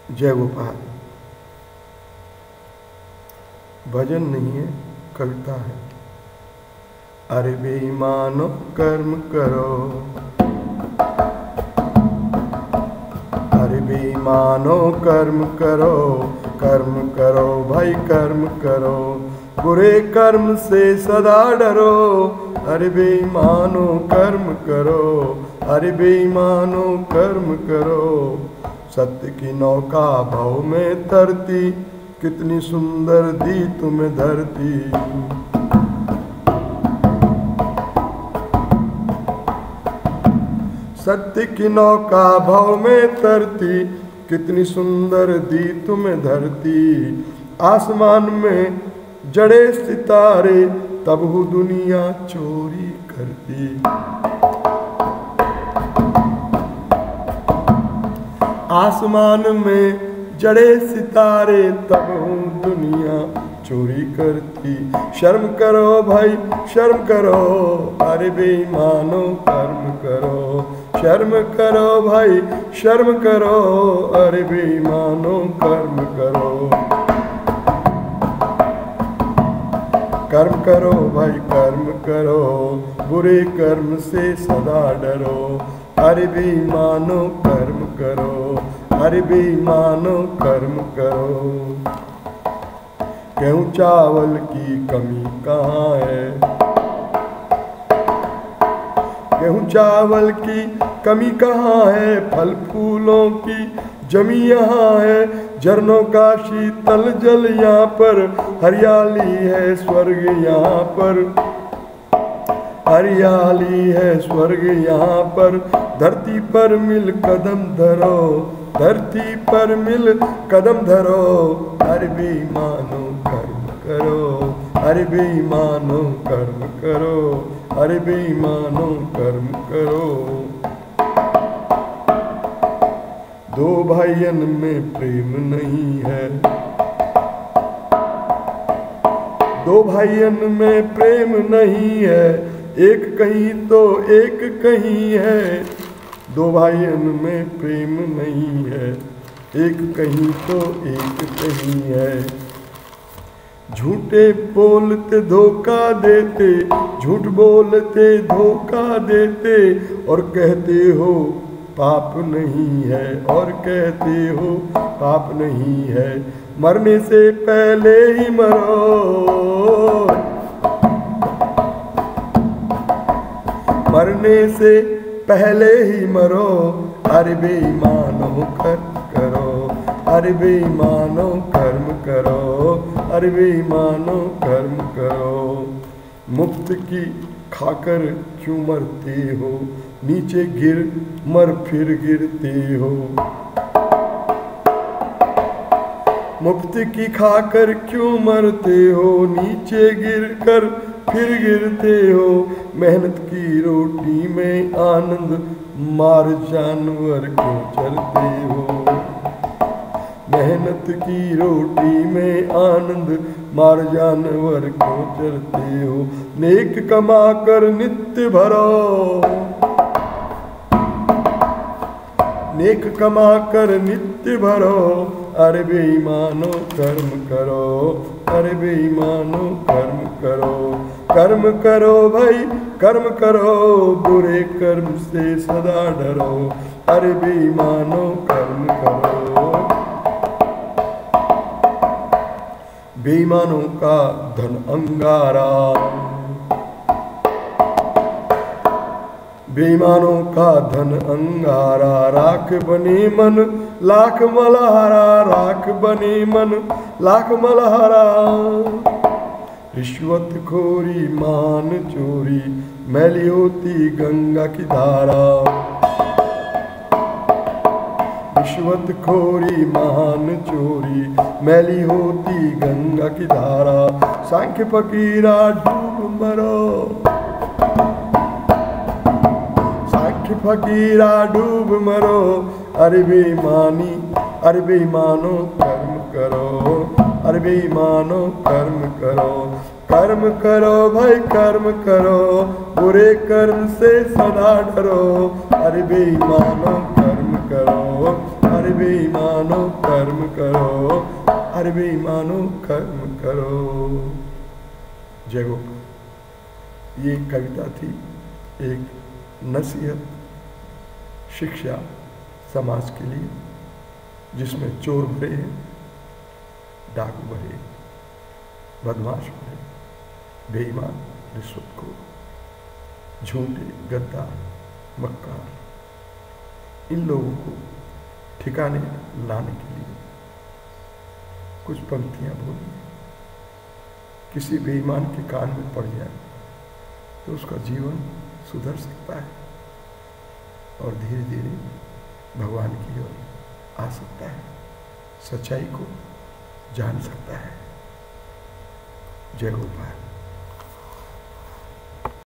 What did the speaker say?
जय गोपाल। भजन नहीं है, कविता है। अरे बेईमानो कर्म करो, अरे बेईमानो कर्म करो, कर्म करो भाई कर्म करो, बुरे कर्म से सदा डरो। अरे बेईमानो कर्म करो, अरे बेईमानो कर्म करो। सत्य की नौका भाव में तरती, कितनी सुंदर दी तुम्हें धरती। सत्य की नौका भाव में तरती, कितनी सुंदर दी तुम्हें धरती। आसमान में जड़े सितारे, तब हूँ दुनिया चोरी करती। आसमान में जड़े सितारे, तब हूँ दुनिया चोरी करती। शर्म करो भाई शर्म करो, अरे बेईमानो कर्म करो। शर्म करो भाई शर्म करो, अरे बेईमानो कर्म करो। कर्म करो भाई कर्म करो, बुरे कर्म से सदा डरो। अरे बेईमानो कर्म करो, अरे बेईमानो कर्म करो। गेहूं चावल की कमी कहाँ है, गेहूं चावल की कमी कहाँ है। फल फूलों की जमी यहाँ है, झरनों का शीतल जल यहाँ पर। हरियाली है स्वर्ग यहाँ पर, हरियाली है स्वर्ग यहाँ पर। धरती पर मिल कदम धरो, धरती पर मिल कदम धरो। अरे बेईमानो कर्म करो, अरे बेईमानो कर्म करो, अरे बेईमानो कर्म करो। दो भाइयन में प्रेम नहीं है, दो भाइयन में प्रेम नहीं है। एक कहीं तो एक कहीं है, दो भाइयन में प्रेम नहीं है। एक कहीं तो एक कहीं है। झूठे बोलते धोखा देते, झूठ बोलते धोखा देते, और कहते हो पाप नहीं है, और कहते हो पाप नहीं है। मरने से पहले ही मरो, मरने से पहले ही मरो। अरे बेईमानो कर्म करो, अरे बेईमानो कर्म करो, अरे बेईमानो कर्म करो। मुफ्त की खाकर क्यों मरते हो, नीचे गिर मर फिर गिरते हो। मुफ्त की खाकर क्यों मरते हो, नीचे गिर कर फिर गिरते हो। मेहनत की रोटी में आनंद, मार जानवर क्यों चलते हो। मेहनत की रोटी में आनंद, मार जानवर क्यों चलते हो। नेक कमा कर नित्य भरो, नेक कमा कर नित्य भरो। अरे बेईमानो कर्म करो, अरे बेईमानो कर्म करो। कर्म करो भाई कर्म करो, बुरे कर्म से सदा डरो। अरे बेईमानो कर्म करो। बेईमानों का धन अंगारा, बेईमानों का धन अंगारा। राख बने मन लाख मल्हारा, राख बने मन लाख मल्हारा। रिश्वत खोरी मान चोरी, मैली होती गंगा की धारा। रिश्वत खोरी मान चोरी, मैली होती गंगा की धारा। सांख्य फकीरा डूब मरो, सांख्य फकीरा डूब मरो। अरे बेईमानी, अरे बेईमानो कर्म करो, अरे बेईमानो कर्म करो। कर्म करो भाई कर्म करो, बुरे कर्म से सदा डरो। अरे बेईमानो कर्म करो, अरे बेईमानो कर्म करो, अरे बेईमानो कर्म करो। जय गोपाल। ये कविता थी, एक नसीहत, शिक्षा समाज के लिए, जिसमें चोर भरे हैं, डाकू भरे, बदमाश भरे, बेईमान, रिश्वतखोर, झूठे, गद्दार, मक्कार, इन लोगों को ठिकाने लाने के लिए कुछ पंक्तियां बोली। किसी बेईमान के कान में पड़ जाए तो उसका जीवन सुधर सकता है और धीरे धीरे भगवान की ओर आ सकता है, सच्चाई को जान सकता है। जय गोपाल।